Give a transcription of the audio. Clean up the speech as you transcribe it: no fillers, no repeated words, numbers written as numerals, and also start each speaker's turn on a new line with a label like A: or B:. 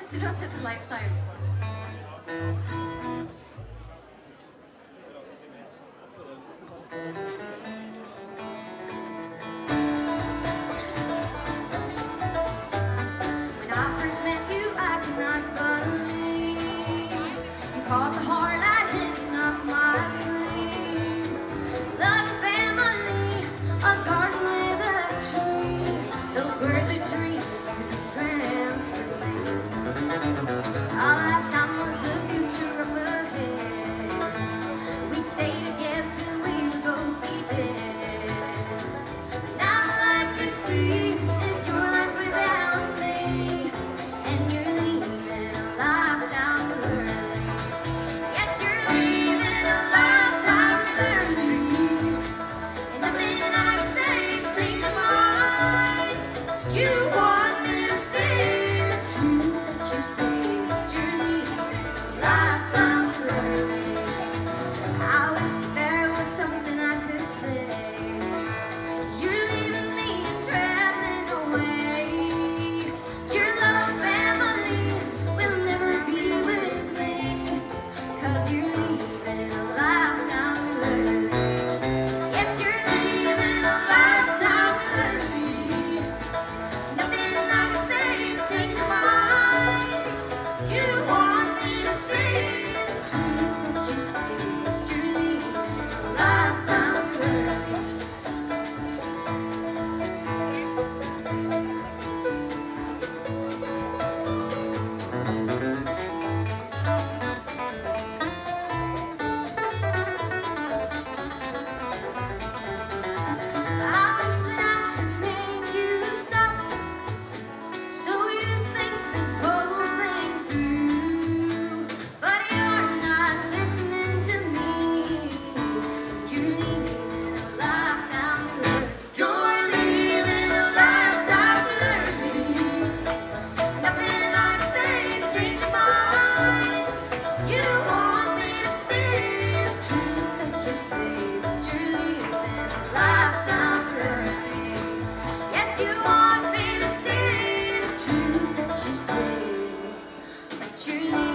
A: Extra til lifetime. When I first met you, I could not believe you caught the heart I'd hidden up my sleeve. Love and family, a garden with a tree. Those were the dreams you dreamt with me. Our lifetime was the future up ahead. We'd stay together till we would both be dead. Now the life you see is your life without me, and you're leaving a lifetime early. Yes, you're leaving a lifetime early, and nothing I can say can change your mind. You want me to say the truth that you say, but you're leaving a lifetime early. I wish there was something I could say. You're leaving me and traveling away. Your love family will never be with me, 'cause you're leaving a lifetime early. Yes, you're leaving a lifetime early. Nothing I can say to change your mind. You want me to say the truth that you say, but you're leaving a lifetime early. I wish that I could make you stop, so you think this whole thing through. But you're not listening to me. You're leaving a lifetime early. You're leaving a lifetime early. Nothing I can say to change your mind. You want me to say the truth that you say, but you're leaving a lifetime early. Yes, you want me to say the truth that you say, but you're leaving